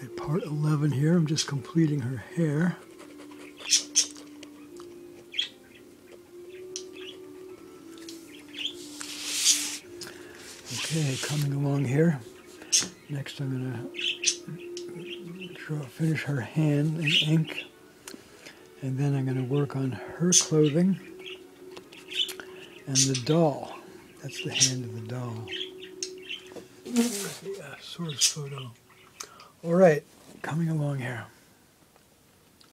Okay, part 11 here. I'm just completing her hair. Okay, coming along here. Next I'm going to finish her hand in ink. And then I'm going to work on her clothing and the doll. That's the hand of the doll. The source photo. All right, coming along here.